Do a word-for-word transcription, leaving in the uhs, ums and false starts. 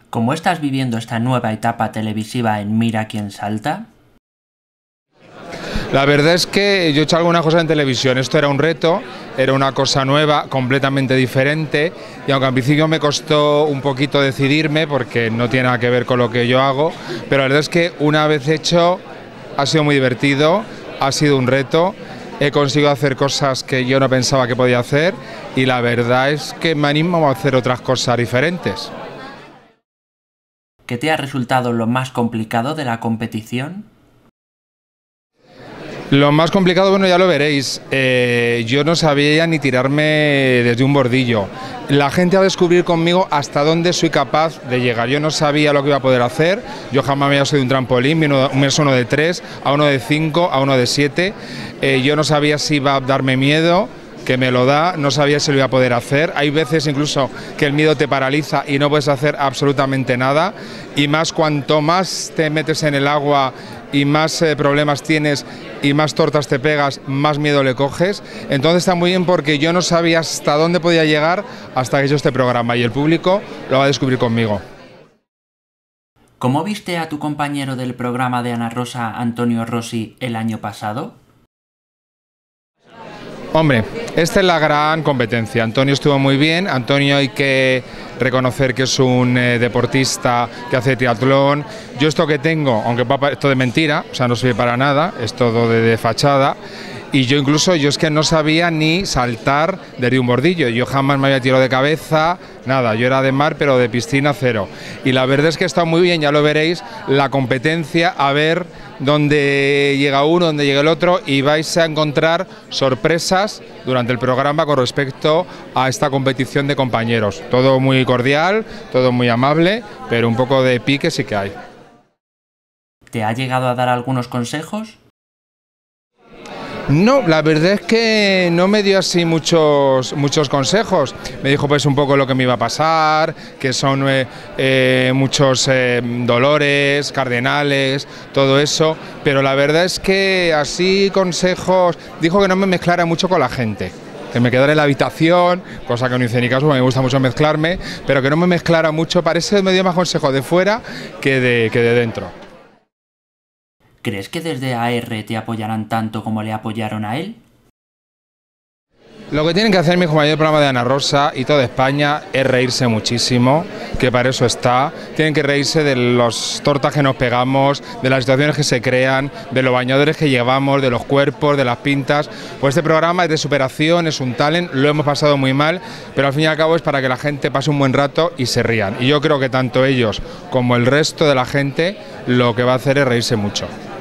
¿Cómo estás viviendo esta nueva etapa televisiva en Mira quién salta? La verdad es que yo he hecho algunas cosas en televisión, esto era un reto, era una cosa nueva, completamente diferente, y aunque al principio me costó un poquito decidirme porque no tiene nada que ver con lo que yo hago, pero la verdad es que una vez hecho ha sido muy divertido, ha sido un reto, he conseguido hacer cosas que yo no pensaba que podía hacer y la verdad es que me animo a hacer otras cosas diferentes. ¿Qué te ha resultado lo más complicado de la competición? Lo más complicado, bueno, ya lo veréis, eh, yo no sabía ni tirarme desde un bordillo. La gente va a descubrir conmigo hasta dónde soy capaz de llegar. Yo no sabía lo que iba a poder hacer, yo jamás me había subido un trampolín, me uno de tres, a uno de cinco, a uno de siete. Eh, yo no sabía si iba a darme miedo, que me lo da, no sabía si lo iba a poder hacer. Hay veces incluso que el miedo te paraliza y no puedes hacer absolutamente nada, y más cuanto más te metes en el agua y más eh, problemas tienes y más tortas te pegas, más miedo le coges. Entonces está muy bien porque yo no sabía hasta dónde podía llegar hasta que he hecho este programa y el público lo va a descubrir conmigo. ¿Cómo viste a tu compañero del programa de Ana Rosa, Antonio Rossi, el año pasado? Hombre, esta es la gran competencia. Antonio estuvo muy bien. Antonio hay que reconocer que es un eh, deportista que hace triatlón. Yo esto que tengo, aunque esto de mentira, o sea, no sirve para nada, es todo de, de fachada. Y yo incluso, yo es que no sabía ni saltar desde un bordillo, yo jamás me había tirado de cabeza, nada, yo era de mar pero de piscina cero. Y la verdad es que está muy bien, ya lo veréis, la competencia, a ver dónde llega uno, dónde llega el otro, y vais a encontrar sorpresas durante el programa con respecto a esta competición de compañeros. Todo muy cordial, todo muy amable, pero un poco de pique sí que hay. ¿Te ha llegado a dar algunos consejos? No, la verdad es que no me dio así muchos, muchos consejos. Me dijo pues un poco lo que me iba a pasar, que son eh, eh, muchos eh, dolores, cardenales, todo eso, pero la verdad es que así consejos, dijo que no me mezclara mucho con la gente, que me quedara en la habitación, cosa que no hice ni caso, me gusta mucho mezclarme, pero que no me mezclara mucho, parece que me dio más consejos de fuera que de, que de dentro. ¿Crees que desde A R te apoyarán tanto como le apoyaron a él? Lo que tienen que hacer mis compañeros del programa de Ana Rosa y toda España es reírse muchísimo, que para eso está. Tienen que reírse de los tortas que nos pegamos, de las situaciones que se crean, de los bañadores que llevamos, de los cuerpos, de las pintas. Pues este programa es de superación, es un talent, lo hemos pasado muy mal, pero al fin y al cabo es para que la gente pase un buen rato y se rían. Y yo creo que tanto ellos como el resto de la gente lo que va a hacer es reírse mucho.